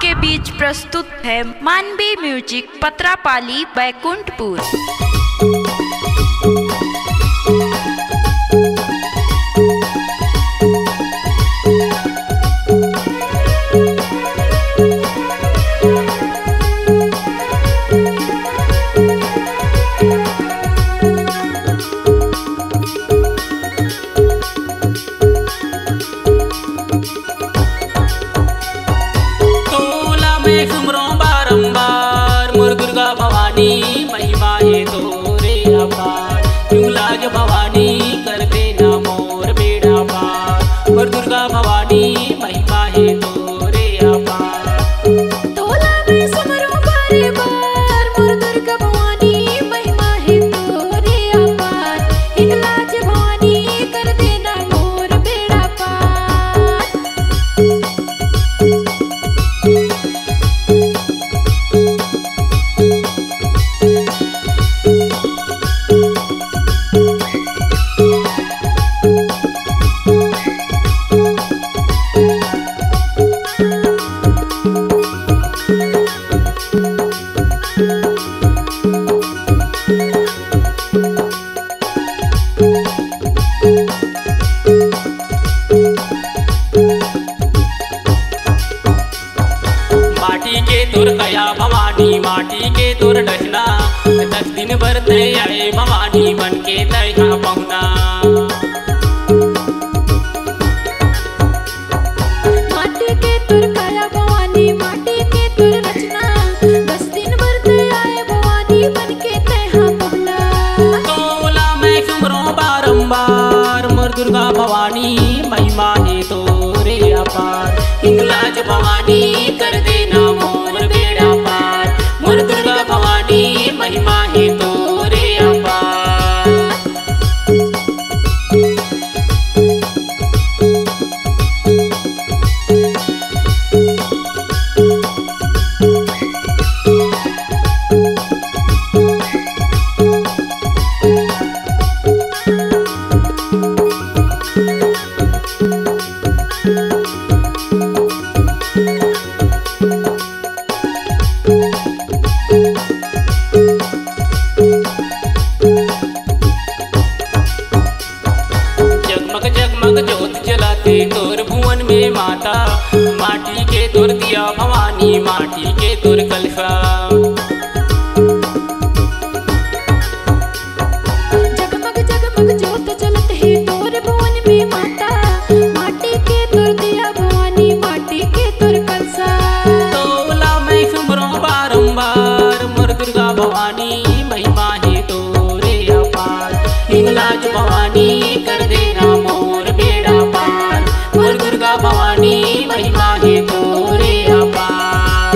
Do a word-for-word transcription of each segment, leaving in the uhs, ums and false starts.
आपके बीच प्रस्तुत है मानवी म्यूजिक पत्रापाली बैकुंठपुर। महिमा है तोरे अपार, क्यों लाज भवानी कर देना मोर बेड़ा पार। मोर दुर्गा भवानी महिमा है तोरे अपार। तोला में समरो बारे बार, मोर दुर्गा भवानी महिमा है तोरे अपार। हिंग लाज भवानी कर देना मोर बेड़ा पार। माटी के तुर कया भवानी माटी के तुर डसना, दस दिन बरते आए भवानी बन के तैहा पहुना। माटी के तुर कया भवानी माटी के तुर रचना, दस दिन बरते आए भवानी बन के तैहा पहुना। तोला मैं सुमरो बारंबार, मोर दुर्गा भवानी महिमा है तोरे अपार। हिंगलाज भवानी कर देना मोर बेड़ा पार। मोर दुर्गा भवानी महिमा है तोरे अपार। जगमग जगमग ज्योत जलाते तोर भुवन में माता, माटी के तुर दिया भवानी माटी के तुर कलसा। जगमग जगमग ज्योत जलत है तोर भुवन में माता, माटी के तुर दिया भवानी माटी के तुर कलसा। तोला मैं सुमरो बारंबार, मोर दुर्गा भवानी महिमा है तोरे अपार। हिंगलाज भवानी कर देना मोर बेड़ा पार। मोर दुर्गा भवानी महिमा है तोरे अपार।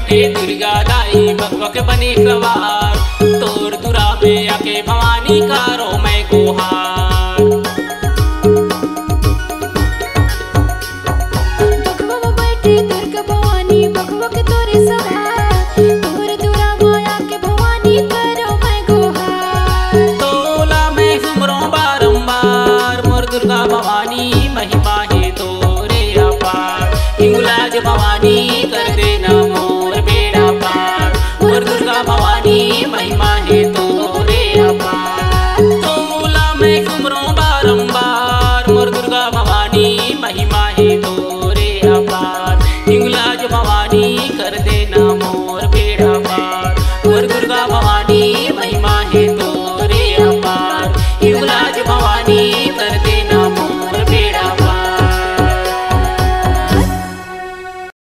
दुर्गा दाई बकबक बने सवार, तोर दुरा में आके भवानी का